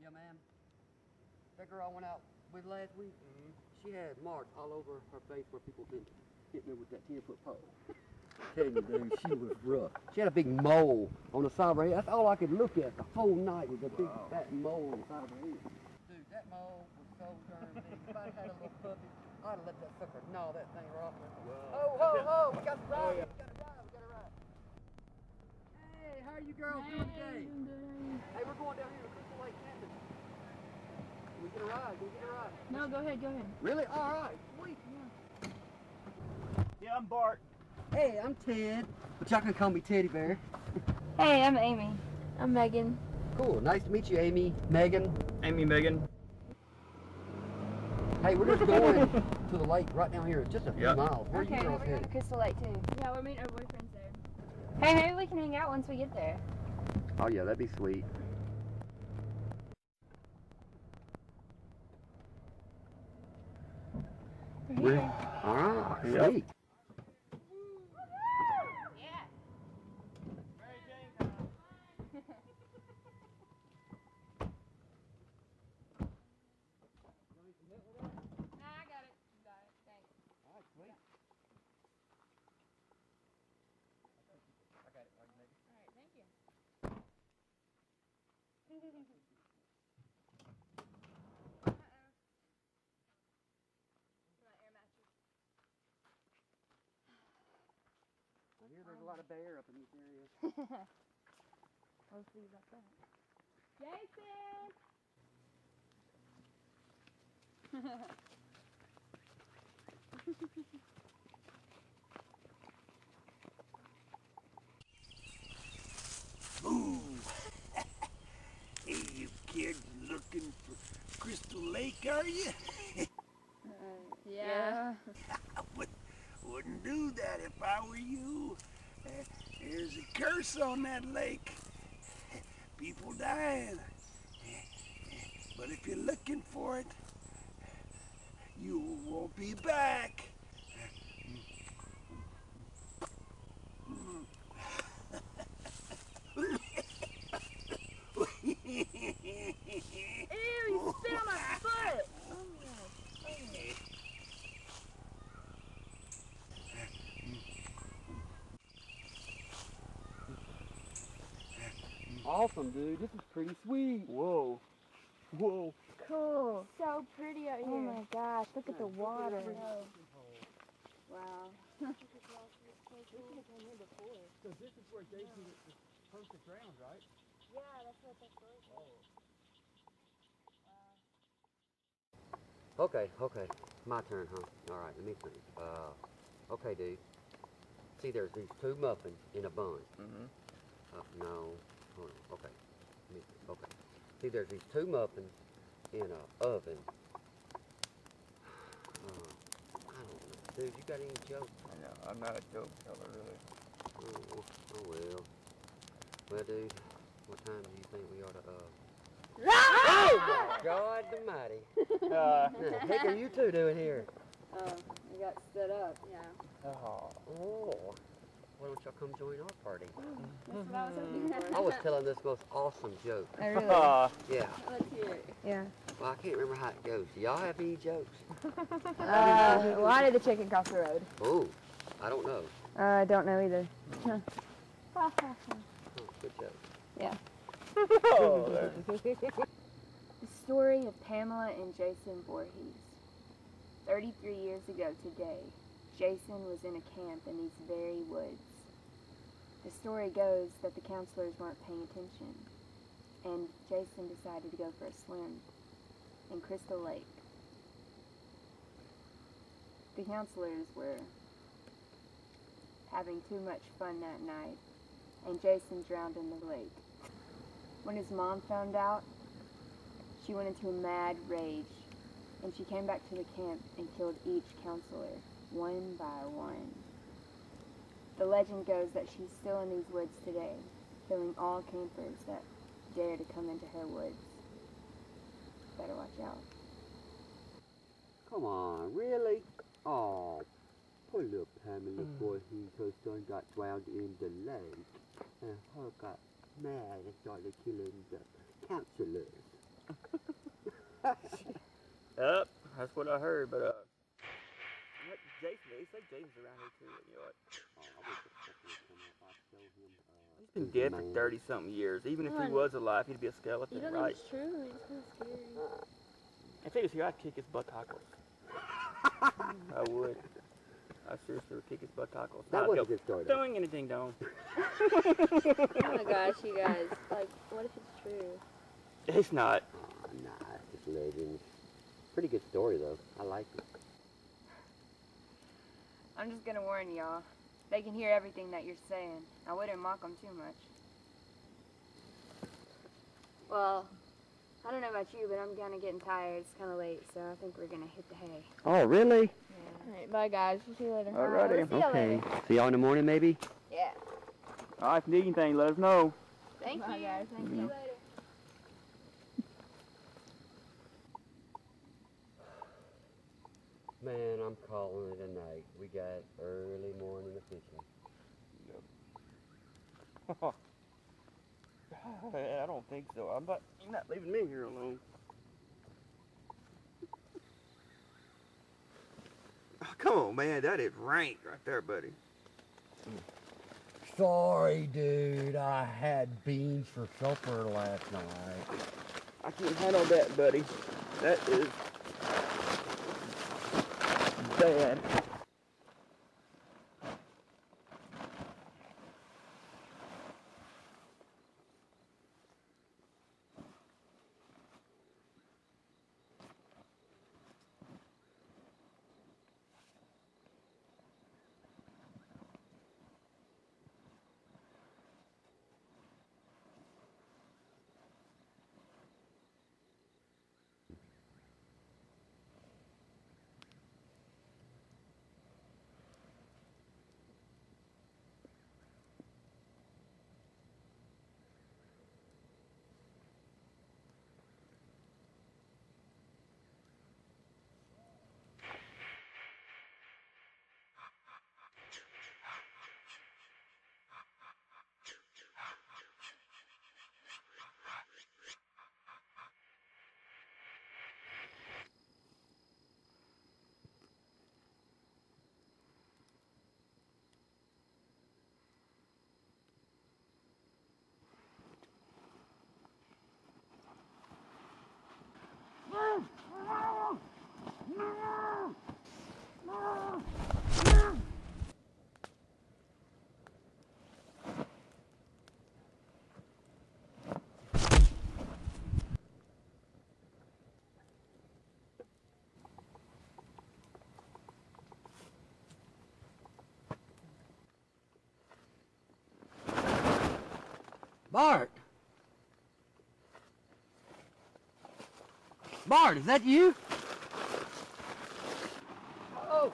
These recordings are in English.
Yeah, man. That girl I went out with last week, she had marks all over her face where people been hitting her with that 10-foot pole. Tell you, dude, she was rough. She had a big mole on the side of her head. That's all I could look at the whole night was a big fat mole on the side of her head. Dude, that mole was so darn big. If I'd had a little puppy, I'd have let that sucker gnaw that thing right off. Ho, ho, ho! We got to ride. We got to ride. We got to ride. Hey, how are you girls doing today? Hey, we're going down here to Crystal Lake Campus. Can we get a ride? Can we get a ride? No, go ahead, go ahead. Really? All right. Sweet. Yeah, I'm Bart. Hey, I'm Ted, but y'all can call me Teddy Bear. Hey, I'm Amy. I'm Megan. Cool. Nice to meet you, Amy, Megan. Amy, Megan. Hey, we're just going to the lake right down here. It's just a few miles. Where Okay, are you girls we're going headed? to Crystal Lake too. Yeah, we're meeting our boyfriends there. Hey, maybe we can hang out once we get there. Oh yeah, that'd be sweet. We're here. All right. Yep. Sweet. I hear there's a lot of bear up in this area. We'll see about that. Jason! Ooh. Hey, you kids looking for Crystal Lake, are you? Yeah. I wouldn't do that if I were you. There's a curse on that lake. People dying. But if you're looking for it, you won't be back. Ew, you spit on my foot! Awesome, dude. This is pretty sweet. Whoa. Whoa. Cool. So pretty out here. Oh my gosh, look at the water. Wow. So this is where Jason is perfect ground, right? Yeah, that's what that story Okay. My turn, huh? All right, let me think. Okay, dude. See, there's these two muffins in a bun. No. Hold on. Okay. Let me think. Okay. See, there's these two muffins in an oven. I don't know. Dude, you got any jokes? I know, I'm not a joke teller, really. Oh well. Well, dude, what time do you think we ought to, Oh! God almighty. Now, what the heck are you two doing here? We got stood up. Yeah. Oh. Why don't y'all come join our party? That's what I was hoping for. I was telling this most awesome joke. I really? Yeah. Let's hear it. Yeah. Well, I can't remember how it goes. Do y'all have any jokes? Why did the chicken cross the road? Oh, I don't know. I don't know either. Oh, good joke. Yeah. Oh, The story of Pamela and Jason Voorhees. 33 years ago today, Jason was in a camp in these very woods. The story goes that the counselors weren't paying attention, and Jason decided to go for a swim in Crystal Lake. The counselors were having too much fun that night, and Jason drowned in the lake. When his mom found out, she went into a mad rage, and she came back to the camp and killed each counselor, one by one. The legend goes that she's still in these woods today, killing all campers that dare to come into her woods. Better watch out. Come on, really? Oh, poor little Pamela Voorhees, her son got drowned in the lake, and her got mad and started killing the counselors. Yep, that's what I heard, but what Jason, they say Jason's around here too, you know what? He's been dead for 30-something years. Even if he was alive, he'd be a skeleton, You don't right? think it's true? It's kind of scary. If he was here, I'd kick his buttocks. I would. I seriously would kick his buttocks. That was a good story, though. Doing anything, don't. Oh my gosh, you guys. Like, what if it's true? It's not. Nah, it's just legends. Pretty good story, though. I like it. I'm just gonna warn y'all. They can hear everything that you're saying. I wouldn't mock them too much. Well, I don't know about you, but I'm kind of getting tired. It's kind of late, so I think we're gonna hit the hay. Oh, really? Alright, bye guys. We'll see you later. Alrighty. See ya Okay. later. See y'all in the morning, maybe? Yeah. All right, if you need anything, let us know. Thank Bye, you. guys. Thank See you. you later. Man, I'm calling it a night. We got early morning of fishing. I don't think so. You're not leaving me here alone. Oh, come on, man. That is rank right there, buddy. Sorry, dude. I had beans for supper last night. I can't handle that, buddy. That is bad. Bart! Bart, is that you? Oh!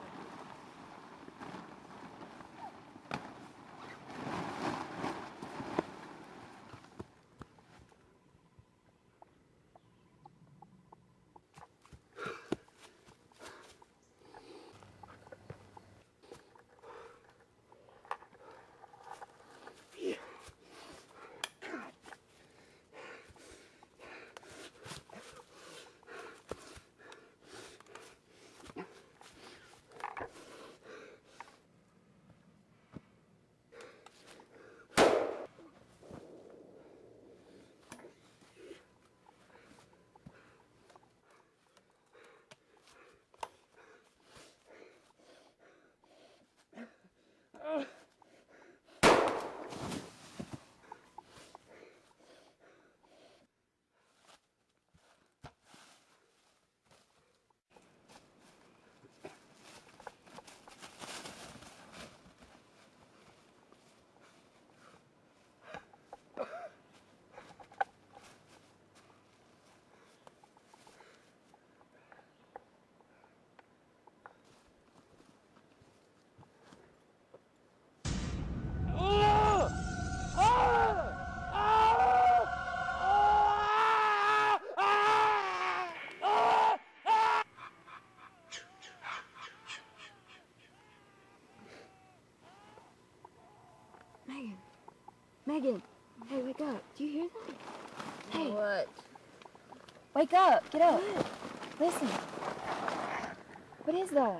Megan, hey, wake up. Do you hear that? Hey. What? Wake up. Get up. Listen. What is that?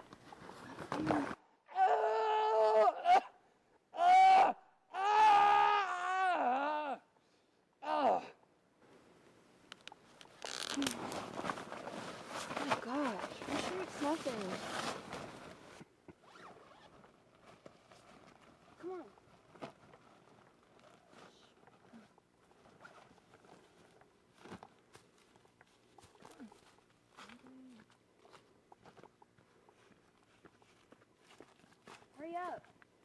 Oh my gosh. I'm sure it's nothing. Come on. Hurry up.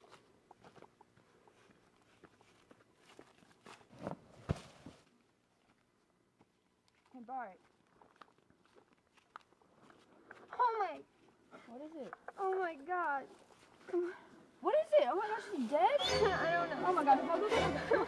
Hey, Bart. Oh my, What is it? oh my God. What is it? Oh my gosh, she's dead? I don't know. Oh my gosh, look at her.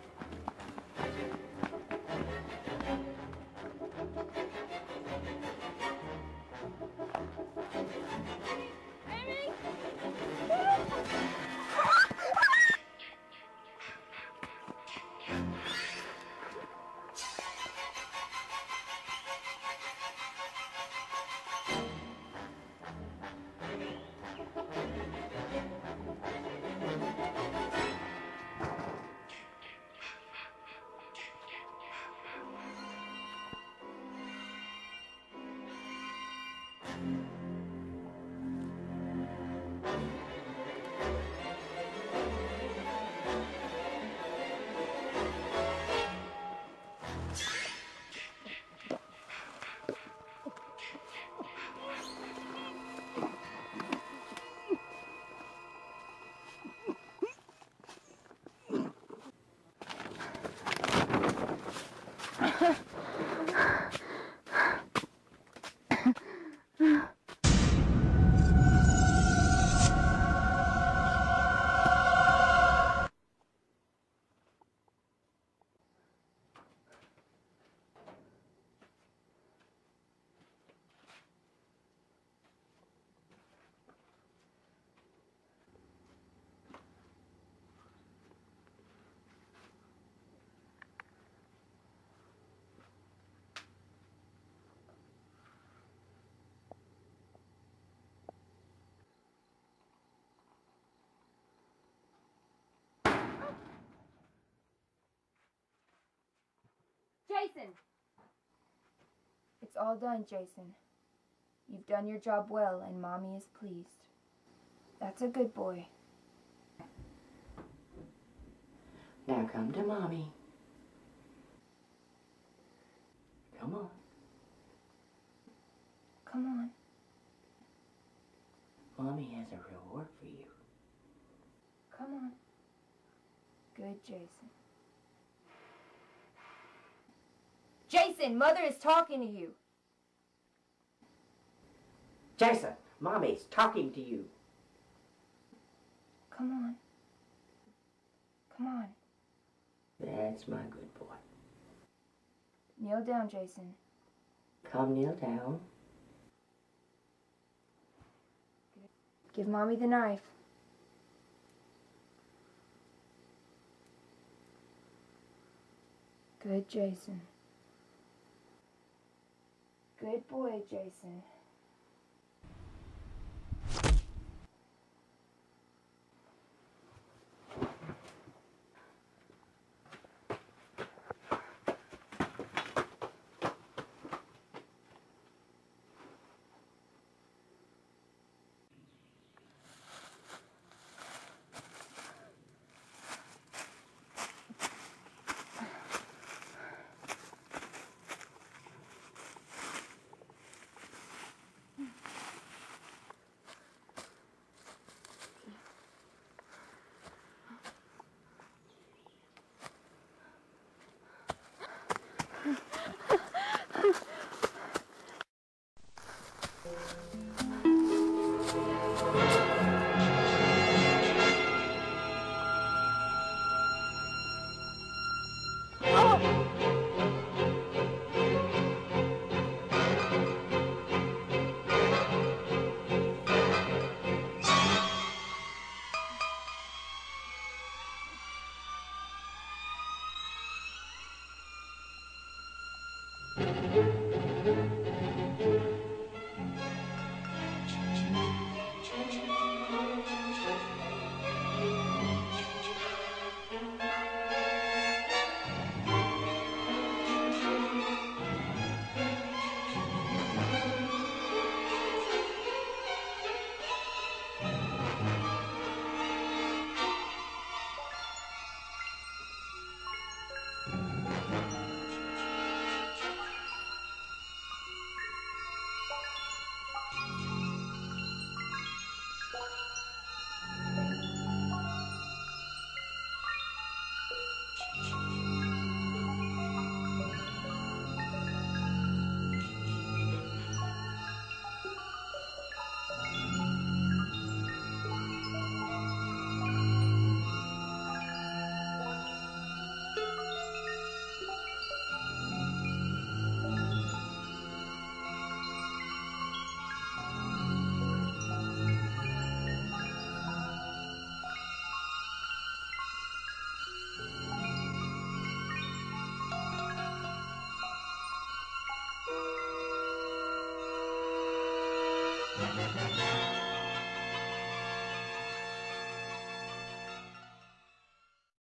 Jason! It's all done, Jason. You've done your job well, and Mommy is pleased. That's a good boy. Now come to Mommy. Come on. Come on. Mommy has a reward for you. Come on. Good, Jason. Jason, Mother is talking to you. Jason, Mommy's talking to you. Come on. Come on. That's my good boy. Kneel down, Jason. Come kneel down. Give Mommy the knife. Good, Jason. Good boy, Jason.